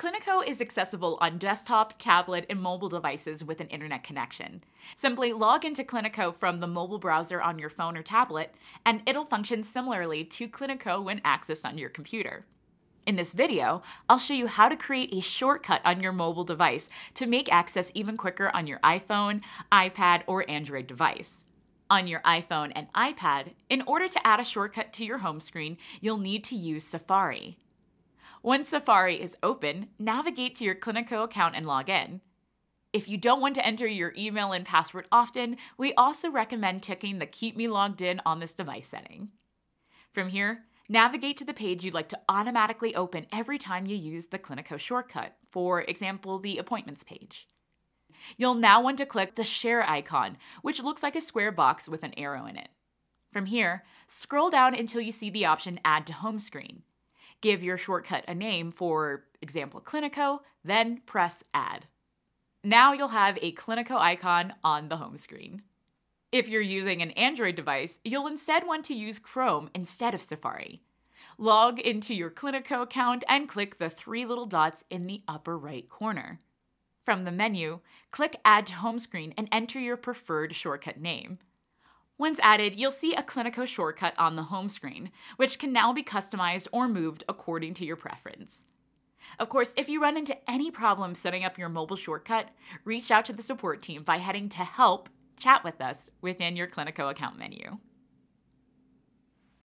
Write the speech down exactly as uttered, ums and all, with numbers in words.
Cliniko is accessible on desktop, tablet, and mobile devices with an internet connection. Simply log into Cliniko from the mobile browser on your phone or tablet, and it'll function similarly to Cliniko when accessed on your computer. In this video, I'll show you how to create a shortcut on your mobile device to make access even quicker on your iPhone, iPad, or Android device. On your iPhone and iPad, in order to add a shortcut to your home screen, you'll need to use Safari. Once Safari is open, navigate to your Cliniko account and log in. If you don't want to enter your email and password often, we also recommend ticking the Keep Me Logged In on this device setting. From here, navigate to the page you'd like to automatically open every time you use the Cliniko shortcut, for example, the Appointments page. You'll now want to click the Share icon, which looks like a square box with an arrow in it. From here, scroll down until you see the option Add to Home Screen. Give your shortcut a name, for example, Cliniko, then press Add. Now you'll have a Cliniko icon on the home screen. If you're using an Android device, you'll instead want to use Chrome instead of Safari. Log into your Cliniko account and click the three little dots in the upper right corner. From the menu, click Add to Home Screen and enter your preferred shortcut name. Once added, you'll see a Cliniko shortcut on the home screen, which can now be customized or moved according to your preference. Of course, if you run into any problems setting up your mobile shortcut, reach out to the support team by heading to Help, Chat with Us within your Cliniko account menu.